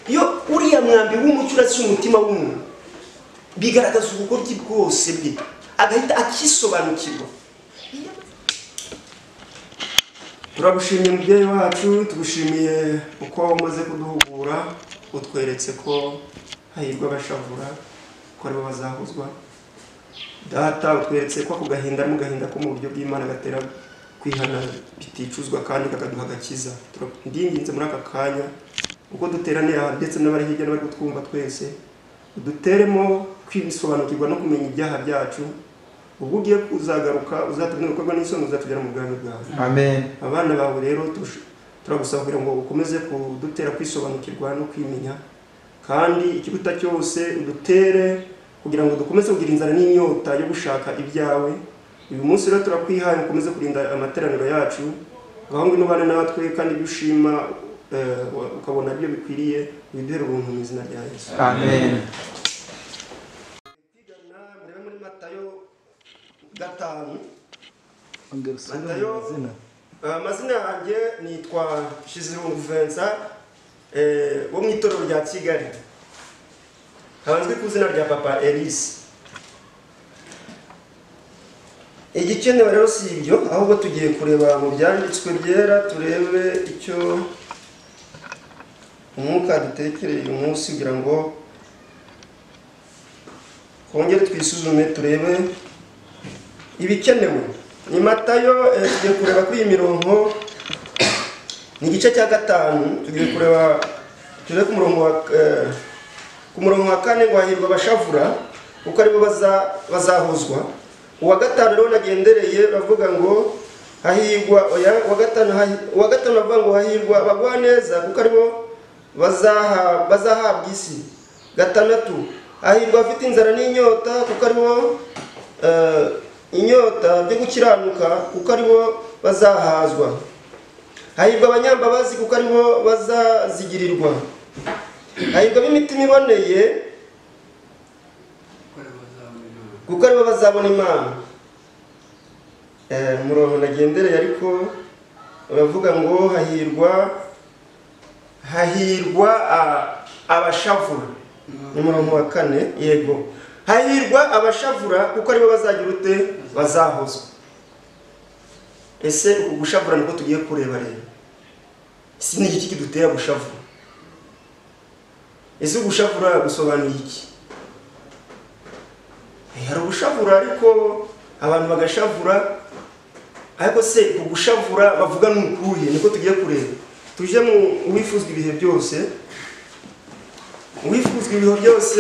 iyo uriya mwambi w'umucyo urasa umutima w'umuntu bigaragaza ubugoryi bwose bwe agahita akisobanukirwa. Turagushimiye mubyeyi wacu, tugushimiye uko umaze kuduhugura, utweretse ko hahirwa abashavura ko aribo bazahuzwa. Data utweretse ko ako gahinda mu gahinda ko mu buryo bw'Imana gatera kwihana biticuzwa kandi kakaduha agakiza. Ndinginze muri aka kanya uko duteranira ndetse n'abari hirya n'abari kutwumva twese, uduteremo kwisobanukirwa no kumenya ibyaha byacu. Ubwo ugiye kuzagaruka uzatubwira ukorwa n'isoni uzatugera mu bwami bwawe. Amen. Abana bawe rero turagusaba kugira ngo ukomeze kudutera kwisobanukirwa no kwimenya, kandi ikiruta cyose udutere kugira ngo dukomeze kugira inzara n'inyota yo gushaka ibyawe. Uyu munsi rero turakwihaye ukomeze kurinda amateraniro yacu, aho ngwino bane natwe kandi byushima ukabona ibyo bikwiriye, widuhere ubuntu mu izina rya Yesu. Amen. Muri Matayo 5. Matayo amazina yanjye nitwa Shizirungu Vincent wo mu itorero rya Kigali, abanzwe ku izina rya Papa Elise. Igikenewe rero si ibyo, ahubwo tugiye kureba mu byanditswe byera, turebe icyo umwuka dutekereye uyu munsi kugira ngo kongere twisuzume turebe ibikenewe. Ni Matayo, tugiye kureba kuri iyi mirongo, ni igice cya 5, tugiye kureba ku murongo wa 4 ngo hahirwa abashavura kuko aribo bazahuzwa. Uwa 5 rero nagendereye bavuga ngo hahirwa, uwa 5 bavuga ngo hahirwa abagwa neza kuko aribo bazahabwa isi. 6 hahirwa afite inzara n'inyota kuko aribo inyota byo gukiranuka kuko aribo bazahazwa. Hahirwa abanyambabazi kuko aribo bazazigirirwa. Hahirwa b'imitima iboneye kuko aribo bazabona Imana. Murongo nagendereye ariko bavuga ngo hahirwa abashavura. Umurongo wa 4, yego, hahirwa abashavura kuko aribo bazagira ute? Bazahozwa. Ese uku gushavura niko tugiye kureba rero. Si ni iki kidutera gushavura? Ese gushavura gusobanuye iki? Hari gushavura ariko abantu bagashavura, ariko se gushavura bavuga n'ukuye niko tugiye kureba. Tuje mu wifuzwa ibihe byose, wifuzwa ibihe byose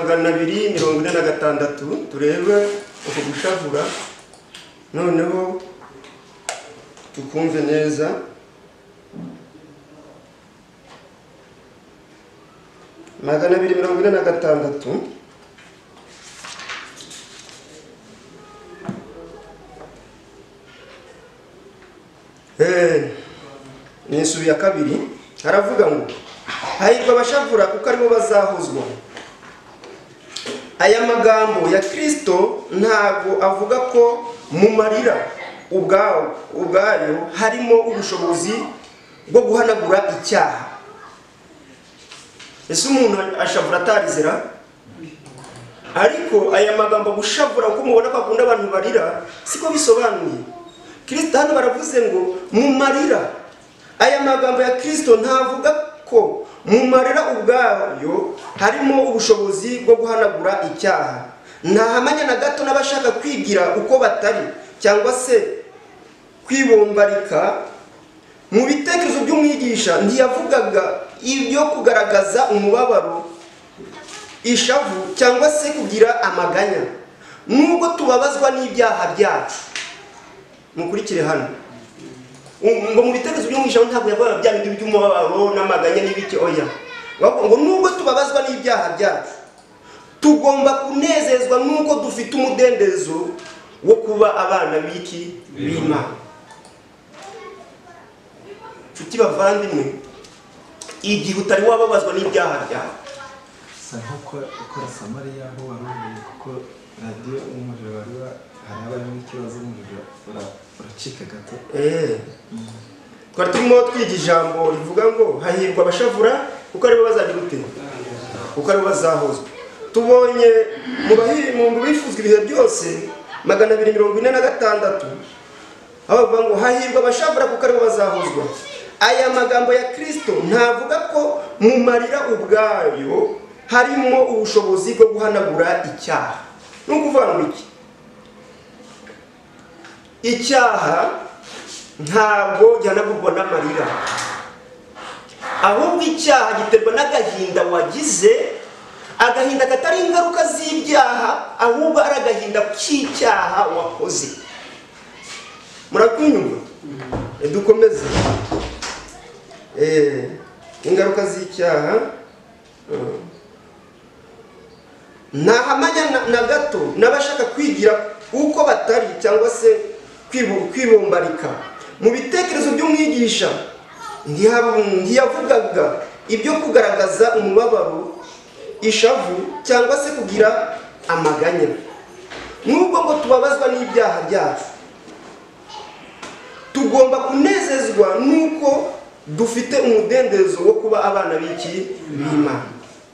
246, turebe uko gushavura noneho tukumve neza. Magana 246 ni isubi ya 2, haravuga ngo hahirwa abashavura kuko aribo bazahuzwa. Aya magambo ya Kristo ntabwo avuga ko mu marira ubwayo harimo ubushobozi bwo guhanagura icyaha. Ese umuntu ashavura atarizera? Ariko aya magambo gushavura uko mubona ko akunda abantu barira siko bisobanuye. Kristo hano baravuze ngo mu marira. Aya magambo ya Kristo ntavuga ko mu marira ubwayo harimo ubushobozi bwo guhanagura icyaha. Ntahamanya na gato n'abashaka kwigira uko batari cyangwa se kwibombarika mu bitekerezo by'umwigisha. Ntiyavugaga ibyo kugaragaza umubabaro, ishavu cyangwa se kugira amaganya. Nubwo tubabazwa n'ibyaha byacu, mukurikire hano ngo mu bitekerezo by'umwigisha ntabwo yavuga bya bindi by'umubabaro n'amaganya n'ibiki, oya. Ngo nubwo tubabazwa n'ibyaha byacu, tugomba kunezezwa nuko dufite umudendezo wo kuba abana b'Imana. Nshuti bavandimwe, igihe utari wababazwa n'ibyaha byawe, sa nkuko ukora Samariya aho waruhuye kuko radio umujura barura haraba n'ikibazo umujura uracika gato. Twari turimo twiga ijambo rivuga ngo hahirwa abashavura kuko aribo bazagira ute, kuko aribo bazahozwa. Tubonye mu bifuzwa ibihe byose 246 aho bavuga ngo hahirwa abashavura kuko aribo bazahozwa. Aya magambo ya Kristo ntavuga ko mu marira ubwayo harimo ubushobozi bwo guhanagura icyaha. Nukuvuga ngo iki? Icyaha ntabwo gihanagurwa n'amarira, ahubwo icyaha giterwa n'agahinda wagize, agahinda katari ingaruka z'ibyaha, ahubwo ari agahinda k'icyaha wakoze. Murakunyumva? Dukomeze. Ingaruka z'icyaha ntahamanya na gato n'abashaka kwigira uko batari cyangwa se kwibombarika mu bitekerezo by'umwigisha. Ntiyavugaga ibyo kugaragaza umubabaro, ishavu cyangwa se kugira amaganya. Nubwo ngo tubabazwa n'ibyaha byacu, tugomba kunezezwa nuko dufite umudendezo wo kuba abana b'Imana.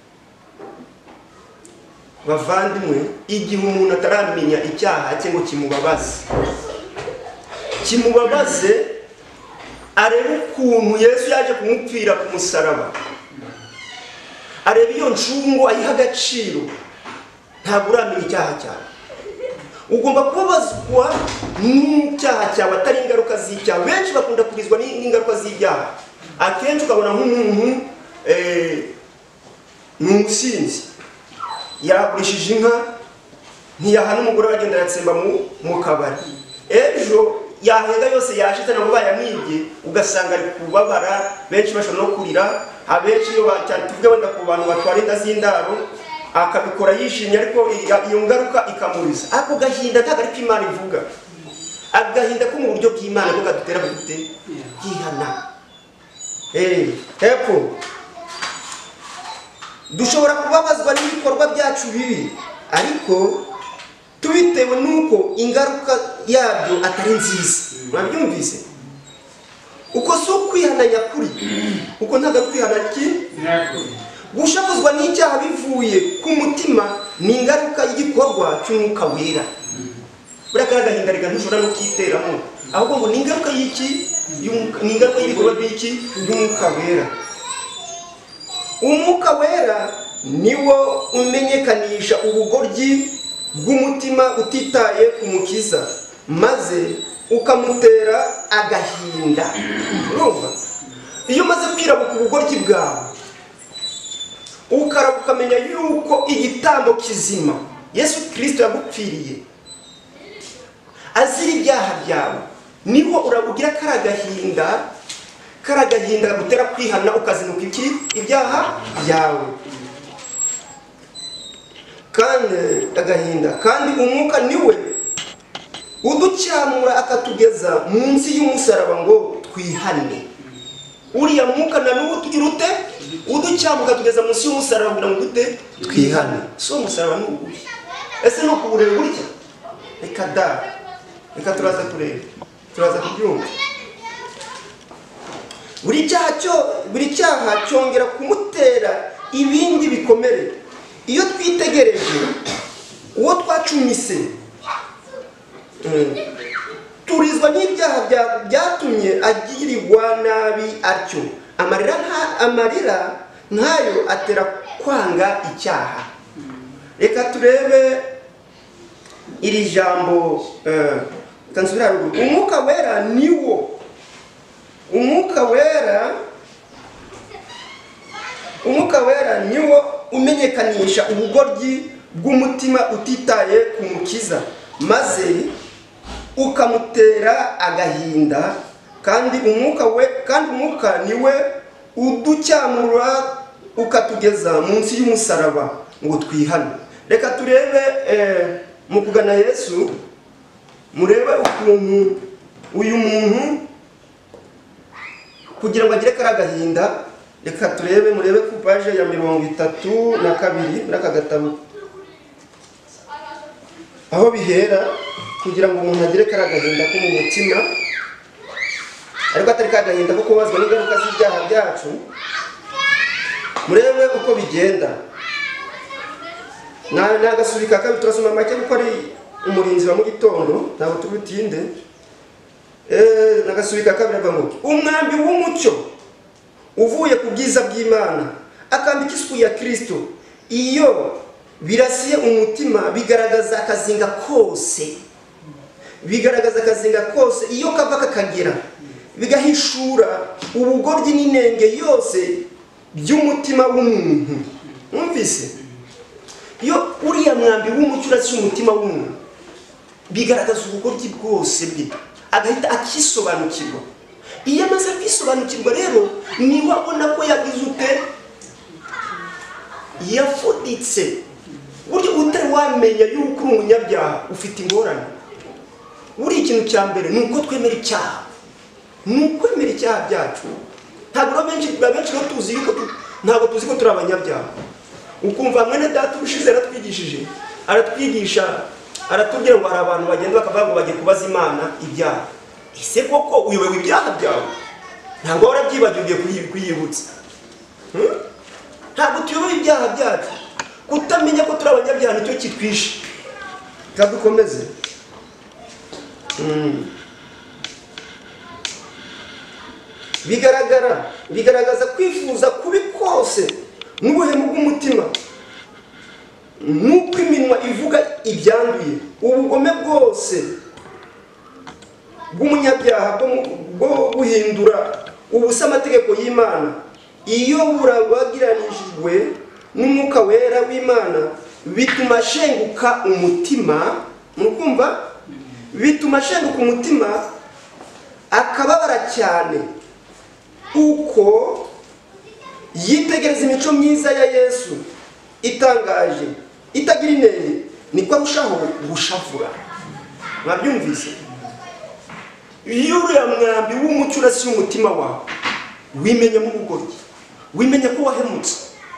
Bavandimwe, igihe umuntu ataramenya icyaha cye ngo kimubabaze, arebe ukuntu Yesu yaje kumupfira ku musaraba, arebe iyo ncungu ayiha agaciro, ntabwo uramenya icyaha cyawe. Ugomba kubabazwa n'icyaha cyawe, atari ingaruka z'icyaha. Benshi bakunda kurizwa n'ingaruka z'ibyaha. Akenshi ukabona nk'umuntu ni umusinzi, yagurishije inka, ntiyahana umugore wagenda yatsemba mu kabari, ejo yahenga yose yashize nabo bayamwibye, ugasanga ari kubabara. Benshi bashobora no kurira. Abenshi iyo tuvuge wenda ku bantu batwara inda z'indaro, akabikora yishimye, ariko iyo ngaruka ikamuriza. Ako gahinda ntabwo ari ko Imana ivuga. Agahinda ko mu buryo bw'Imana ko kadutera gute kwihana. Hepfo dushobora kubabazwa n'ibikorwa byacu bibi, ariko tubitewe nuko ingaruka yabyo atari nziza. Mwabyumvise? Uko si ukwihana nyakuri, uko ntabwo ari kwihana nyakuri. Gushavuzwa n'icyaha bivuye ku mutima ni ingaruka y'igikorwa cy'Umwuka Wera. Buriya agahinda reka ntushobora no kiteramo, ahubwo ngo ni ingaruka y'iki? Ni ingaruka y'ibikorwa by'iki? Y'Umwuka Wera. Umwuka Wera niwo umenyekanisha ubugoryi bw'umutima utitaye ku Mukiza, maze ukamutera agahinda. Urumva? Iyo umaze kwirabuka ubugoryi bwawe, ukamenya yuko igitambo kizima Yesu Kristo yagupfiriye azira ibyaha byawe, niho urabugira karagahinda gutera kwihana, ukazinuka iki? Ibyaha byawe. Kandi umwuka niwe uducyamura akatugeza munsi y'umusaraba ngo twihane. Uriya mwuka na n'ubu tugira ute? Uducyamura akatugeza munsi y'umusaraba kugira ngo dute twihane. So umusaraba ni ubuhe? Ese no kubureba burya? Reka da, reka turaza kubyumva. Buri cyaha cyongera kumutera ibindi bikomere. Iyo twitegereje uwo twacumise, turizwa n'ibyaha byatumye agirirwa nabi atyo. Amarira nkayo atera kwanga icyaha. Reka turebe iri jambo kansubira ruguru. Umwuka Wera niwo umenyekanisha ubugoryi bw'umutima utitaye ku Mukiza, maze ukamutera agahinda. Kandi umwuka niwe uducyamura ukatugeza munsi y'umusaraba ngo twihane. Reka turebe mu kugana Yesu, murebe ukuntu uyu muntu kugira ngo agire karagahinda. Reka murebe ku page ya 32 n'aka gatabo, aho bihera kugira ngo umuntu agire karagahinda ko mu mutima, ariko atari kagahinda ko kubazwa n'ingaruka z'ibyaha byacu. murebe uko bigenda. Nagasubika kabiri turasoma make kuko ari umurinzi wa mu gitondo ntabwo tubutinde. Nagasubika kabiri avuga ngo umwambi w'umucyo uvuye ku bwiza bw'Imana akambika isuku ya Kristo, iyo birasiye umutima bigaragaza akazinga kose, iyo kava kakagera, bigahishura ubugoryi n'inenge yose by'umutima w'umuntu. Mwumvise? Iyo uriya mwambi w'umucyo urasiye umutima w'umuntu bigaragaza ubugoryi bwose bwe, agahita akisobanukirwa. Iyo amaze kwisobanukirwa rero niwe abona ko yagize ute, yafuditse. Buryo utari wamenya yuko uri umunyabyaha ufite ingorane. Buri ikintu cya mbere ni uko twemera icyaha, ni ukwemera icyaha byacu. Ntabwo benshi tuzi yuko ntabwo tuzi ko turi abanyabyaha. Ukumva mwene data ubushize aratwigisha aratubwira ngo hari abantu bagenda bakavuga ngo bagiye kubaza Imana ibyaha. Ese koko uyobewe ibyaha byawe? Ntabwo warabyibagiye kuyibutsa. Ntabwo tuyobewe ibyaha byacu. Kutamenya ko turi abanyabyaha nicyo kitwishe. Kadukomeze. Bigaragaza kwifuza kubi kose n'ubuhemu bw'umutima, nuko iminwa ivuga ibyanduye, ubugome bwose bw'umunyabyaha bwo guhindura ubusa amategeko y'Imana, iyo burabagiranishijwe n'umwuka wera w'Imana, bituma ashenguka umutima. Mukumva? Bituma ashenguka umutima akababara cyane, uko yitegereza imico myiza ya Yesu itangaje itagira inenge, niko arushaho gushavura. Mwabyumvise? Iyo uriya mwambi w'umucyo urasiye umutima wawe, wimenya mu bugoryi, wimenya ko wahemutse.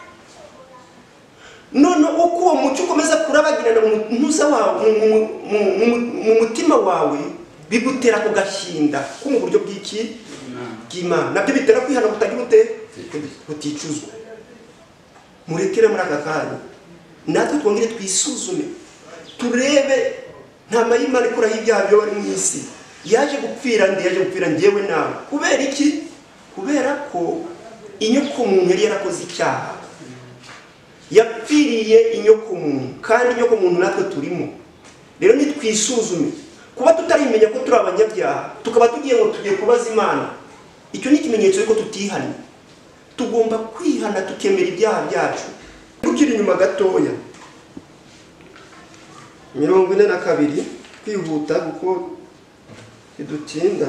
None uko uwo mucyo ukomeza kurabagirana mu mutima wawe, bigutera ku gahinda ko mu buryo bw'Imana. Nabyo bitera kwihana kutagira buticuzwa. Murekere muri aka kanya natwe twongere twisuzume, turebe ntama y'Imana ikuraho ibyaha byo bari mu isi. Yaje gupfira njyewe nawe. Kubera iki? Kubera ko inyoko muntu yari yarakoze icyaha, yapfiriye inyoko muntu, kandi inyoko muntu natwe turimo. Rero nitwisuzume, kuba tutarimenya ko turi abanyabyaha tukaba tugiye ngo tugiye kubaza Imana, icyo ni ikimenyetso yuko tutihanye. Tugomba kwihana tukemera ibyaha byacu. Tukiri inyuma gatoya 42 kwihuta kuko idutinda.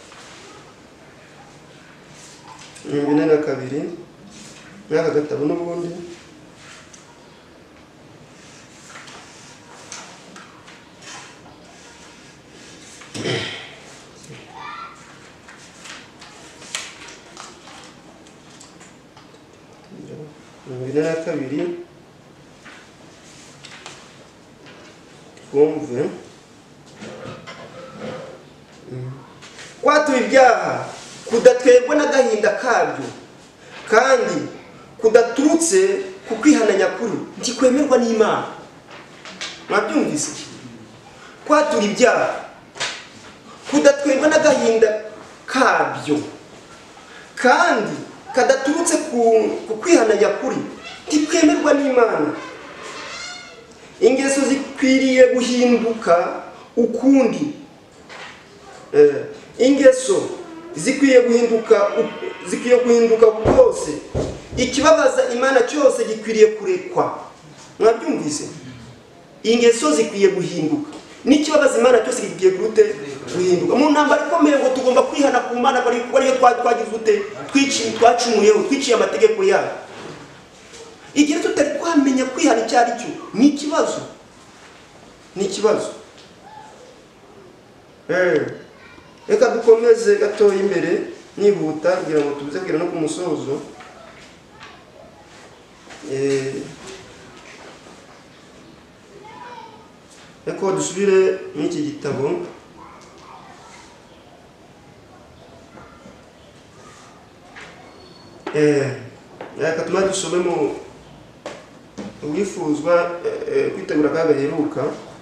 42 n'aka gatabo n'ubundi twumve. Kwatura ibyaha kudatwebwa n'agahinda kabyo, kandi kudaturutse ku kwihana nyakuri ntikwemerwa n'Imana. Mwabyumvise? Kwatura ibyaha kudatwebwa n'agahinda kabyo, kandi kadaturutse ku kwihana nyakuri ntikwemerwa n'Imana. Ingeso zikwiriye guhinduka ukundi. Ingeso zikwiye guhinduka bwose. Ikibabaza Imana cyose gikwiriye kurekwa. Mwabyumvise? Ingeso zikwiye guhinduka. N'ikibabaza Imana cyose gikwiriye guhinduka. Mu ntambara ikomeye ngo tugomba kwihana ku Mana ko ariyo twagize twacumuyeho, twiciye amategeko yayo. Igihe tutari kwamenya kwihana icyo ari cyo, ni ikibazo. Reka dukomeze gatoya imbere nihuta kugira ngo tuze kugera no ku musozo. Reka dusubire muri iki gitabo. yakatuma dusome mu wifuzwa kwitegura kagaheruka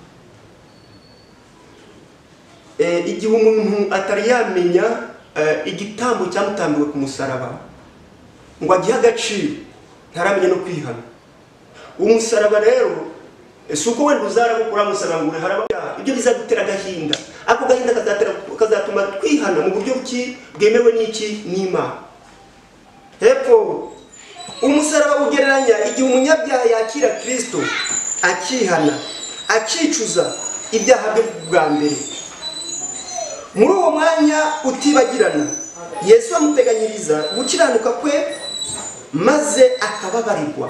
igihe umuntu atari yamenya igitambo cyamutambiwe ku musaraba ngo agihe agaciro ntaramenya no kwihana. Umusaraba rero si uko wenda uzarabukura musaraba ngo haraba ibyo bizagutera agahinda, ako gahinda kazatuma twihana mu buryo bwemewe n'iki n'Imana. Hepfo umusaraba ugereranya igihe umunyabyaha yakira Kristo akihana akicuza ibyaha bye bwa mbere. Muri uwo mwanya utibagirana Yesu amuteganyiriza gukiranuka kwe maze akababarirwa.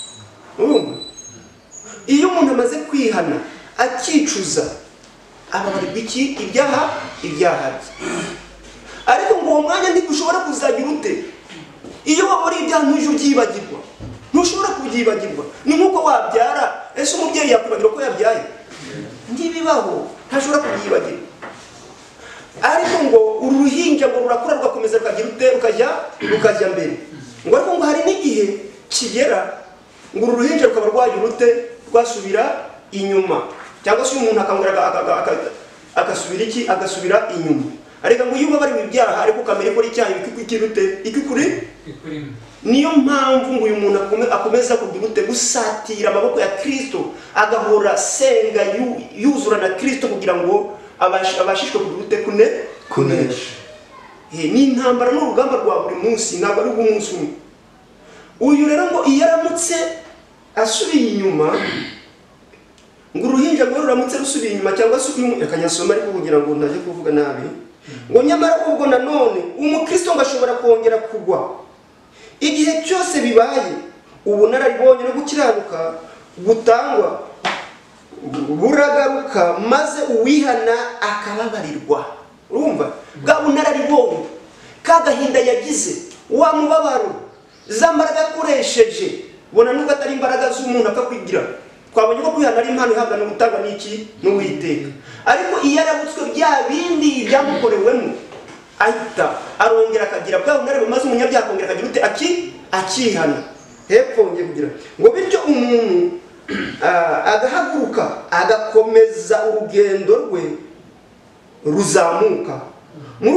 Iyo umuntu amaze kwihana akicuza ababarirwa iki ibyaha bye. Ariko ngo uwo mwanya ntigushobora kuzagira ute iyo waburiye ibyaha ntuje ubyibagirwa, ntushobora kubyibagirwa. Ni nkuko wabyara, ese umubyeyi yakwibagirwa ko yabyaye? Ntibibaho, ntashobora kubyibagirwa. Ariko ngo uruhinja ngo rurakura rugakomeza rukagira ute rukajya mbere. Ngo ariko ngo hari n'igihe kigera ngo uruhinja rukaba rwagira ute rwasubira inyuma, cyangwa se umuntu agasubira inyuma. Ariko ngo iyo ubabariwe ibyaha ariko ukamenya ko icyaha ikikuri niyo mpamvu ngo uyu muntu akomeza kugira ute gusatira amaboko ya Kristo, agahora senga yuzura na Kristo kugira ngo abashishwe kugira ute kunesha. Ni intambara n'urugamba rwa buri munsi, ntabwo ari umunsi umwe. Uyu rero ngo iyo aramutse asubiye inyuma, ngo uruhinja ngo ruramutse rusubiye inyuma cyangwa se akanyasoma ariko kugira ngo ntaje kuvuga nabi, ngo nyamara ubwo nanone umukristo ngo ashobora kongera kugwa. Igihe cyose bibaye ubunararibonye no gukiranuka gutangwa buragaruka maze uwihana akababarirwa. Urumva bwa bunararibonye kagahinda yagize, wa mubabaro zambaraga akoresheje, bona nubwo atari imbaraga z'umuntu akakwigira. Twabonye ko kwihana ari impano ihabwa no gutanga n'iki n'Uwiteka. Ariko iyo arabutswe bya bindi byamukorewemo ahita arongera akagira bwa bunararibonye maze umunyabyaha akongera akagira ute akihana. Hepfo ngiye kugira ngo bityo umuntu agahaguruka agakomeza urugendo rwe ruzamuka. Muri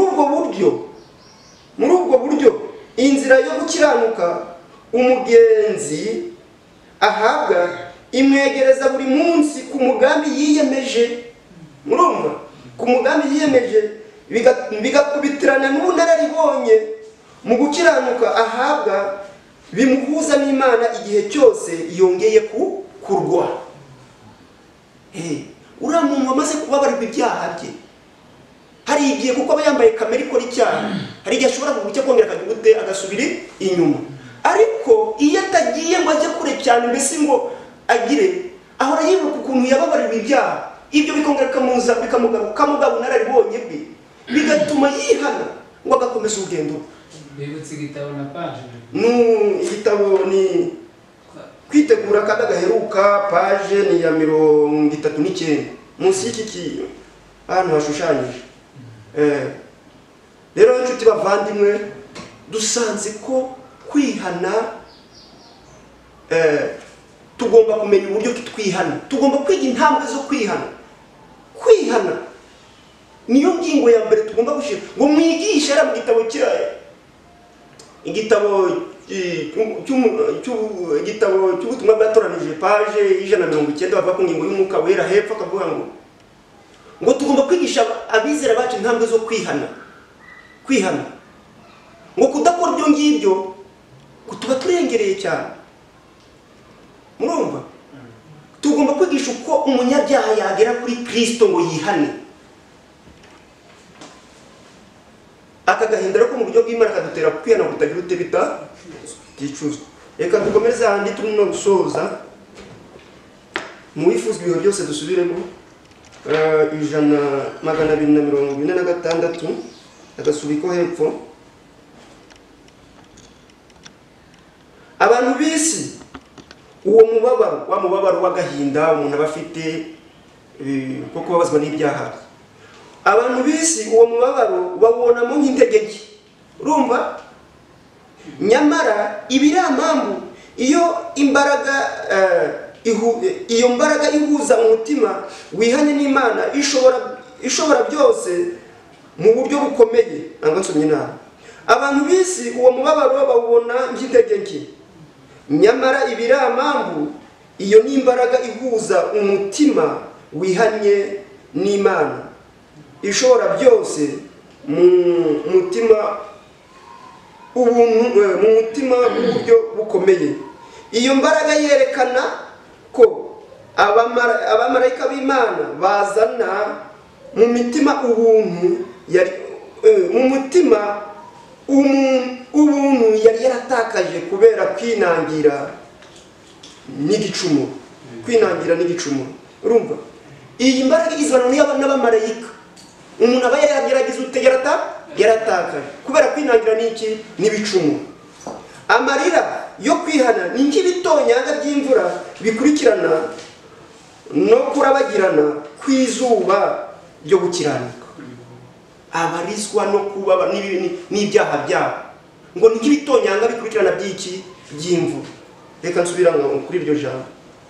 ubwo buryo inzira yo gukiranuka umugenzi ahabwa imwegereza buri munsi ku mugambi yiyemeje. Murumva ku mugambi yiyemeje bigakubitirana n'ubunararibonye mu gukiranuka ahabwa bimuhuza n'Imana igihe cyose yongeye kurwa. Uriya muntu wamaze kubabarirwa ibyaha bye, hari igihe kuko aba yambaye kamere ikora icyaha, hari igihe ashobora kugucya kongera akagira ute agasubira inyuma. Ariko iyo atagiye ngo ajye kure cyane, mbese ngo agire ahora yibuka ukuntu yababarirwa ibyaha, ibyo bikongera bikamugaruka ubunararibonye bwe, bigatuma yihana ngo agakomeza urugendo. Bibutse igitabo na page. Igitabo ni kwitegura kada gaheruka, page ni ya 39 munsi y'iki ahantu hashushanyije. Rero inshuti bavandimwe, dusanze ko kwihana tugomba kumenya uburyo twihana, tugomba kwiga intambwe zo kwihana. Kwihana niyo ngingo ya mbere tugomba gushira ngo mwigishe mu gitabo igitabo cy'ubutumwa bwatoranije page 190 bavuga ku ngingo y'umwuka wera. Hepfo akavuga ngo tugomba kwigisha abizera bacu intambwe zo kwihana. Ngo kudakora ibyo ngibyo kutuba turengereye cyane. Murumva tugomba kwigisha uko umunyabyaha yagera kuri Kristo ngo yihane. Akagahindura ko mu buryo bw'Imana kadutera kwihana kutagira ute biticuzwa. Reka dukomereze ahandi turimo gusoza. Mu wifuzwa ibihe byose dusubiremo 246 agasubiko hepfo. Abantu bisi uwo mubabaro w'agahinda umuntu aba afite ko kubabazwa n'ibyaha, abantu bisi uwo mubabaro babonamo nk'integeke. Urumva nyamara ibiramambu iyo mbaraga ihuza umutima wihanye n'Imana ishobora byose mu buryo bukomeye. Nsomye inama, abantu bisi uwo mubabaro bawubona nk'intege nke, nyamara ibiramambu iyo ni imbaraga ihuza umutima wihanye n'Imana ishobora byose mu mutima w'uburyo bukomeye. Iyo mbaraga yerekana ko abamarayika b'Imana bazana mu mitima ubuntu ubuntu yari yaratakaje kubera kwinangira n'igicumuro. Urumva, iyi mbaraga izanwa n'abamarayika. Umuntu aba yaragize yaratakaje kubera kwinangira n'ibicumuro. Amarira yo kwihana ni nk'ibitonyanga by'imvura bikurikirana no kurabagirana kw'izuba ryo gukiranuka. Abarizwa no kubaba n'ibyaha byabo ngo ni nk'ibitonyanga bikurikirana by'imvura. Reka nsubira kuri iryo jambo.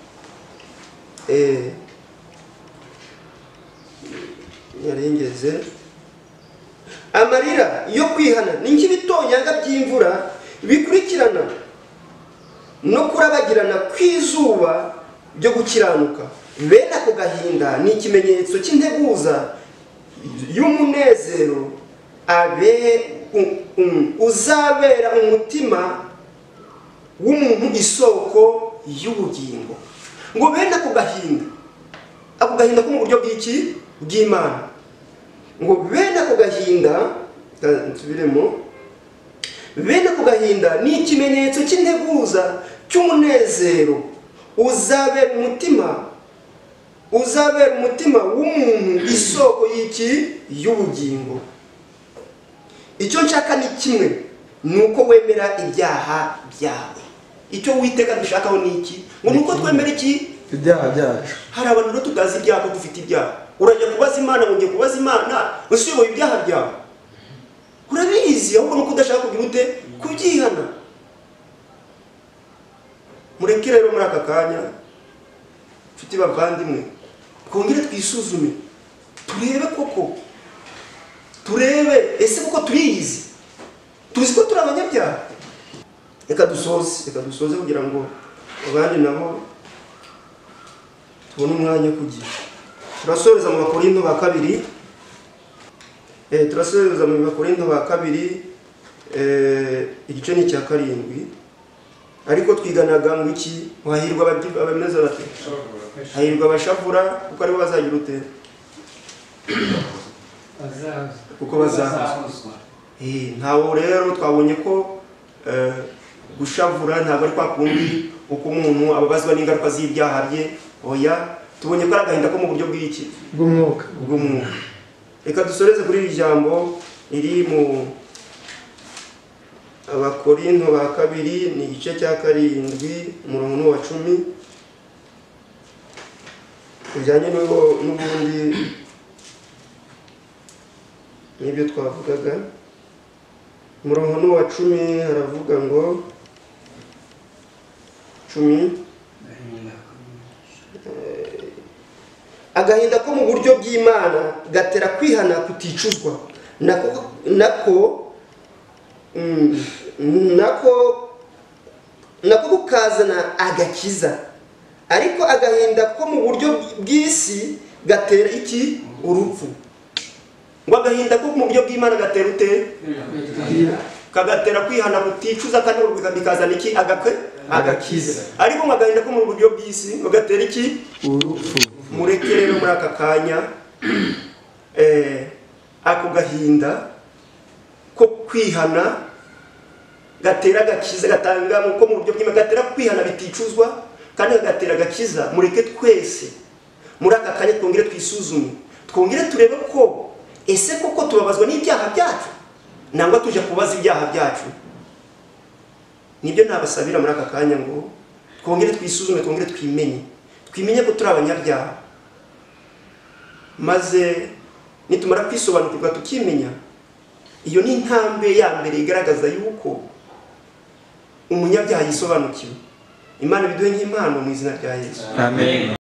Yarengeze, amarira yo kwihana ni nk'ibitonyanga by'imvura bikurikirana no kurabagirana kw'izuba ryo gukiranuka. Bene ako gahinda ni ikimenyetso cy'integuza y'umunezero uzabera umutima w'umuntu isoko y'ubugingo. Ngo bene ako gahinda ko mu buryo bw'Imana, ngo bene ako gahinda, nsubiremo, bene ako gahinda ni ikimenyetso cy'integuza cy'umunezero uzabera umutima w'umuntu isoko y'ubugingo. Icyo nshaka ni kimwe, ni uko wemera ibyaha byawe. Icyo Uwiteka dushakaho ni iki? Ngo ni uko twemera ibyaha byacu. Hari abantu rero tutazi ibyaha ko dufite ibyaha. Urajya kubaza Imana, ngo ngiye kubaza Imana usiyoboye ibyaha byawe. Urabizi, ahubwo nuko udashaka kugira ute kubyihana. Mureke rero muri aka kanya nshuti bavandimwe, twongere twisuzume, turebe ese koko turiyizi, tuzi ko turi abanyabyaha. Reka dusoze kugira ngo abandi nabo tubone umwanya kugira. Turasoreza mu Bakorinto ba kabiri, igice ni cya 7. Ariko twiganaga ngo iki? Hahirwa abameze bate? Hahirwa abashavura, kuko aribo bazagira ute? Kuko bazahuzwa. Ntawo rero twabonye ko gushavura ntabwo ari kwa kundi uko umuntu ababazwa n'ingaruka z'ibyaha bye. Oya, tubonye ko ari agahinda ko mu buryo bw'umwuka. Reka dusoreze kuri iri jambo riri mu Abakorinto ba kabiri, ni igice cya 7 umurongo wa 10, bijyanye n'ubundi n'ibyo twavugaga. Umurongo wa 10 haravuga ngo 10, agahinda ko mu buryo bw'Imana gatera kwihana kuticuzwa, nako kukazana agakiza. Ariko agahinda ko mu buryo bw'isi gatera iki? Urupfu. Ngo agahinda ko mu buryo bw'Imana gatera ute? Kagatera kwihana kuticuza, kandi bikazana iki? Agakiza. Ariko ngo agahinda ko mu buryo bw'isi gatera iki? Urupfu. Mureke rero muri aka kanya ako gahinda ko kwihana gatera agakiza, gatanga ko mu buryo bw'Imana gatera kwihana biticuzwa, kandi gatera agakiza. Mureke twese muri aka kanya twongere twisuzume, twongere turebe ko ese koko tubabazwa n'ibyaha byacu, nangwa tuje kubaza ibyaha byacu. Nibyo nabasabira muri aka kanya, ngo twongere twisuzume, twongere twimenye ko turi abanyabyaha, maze nitumara kwisobanukirwa tukimenya, iyo ni intambwe ya mbere igaragaza yuko umunyabyaha yisobanukiwe. Imana biduhe nk'impano mu izina rya Yesu. Amen.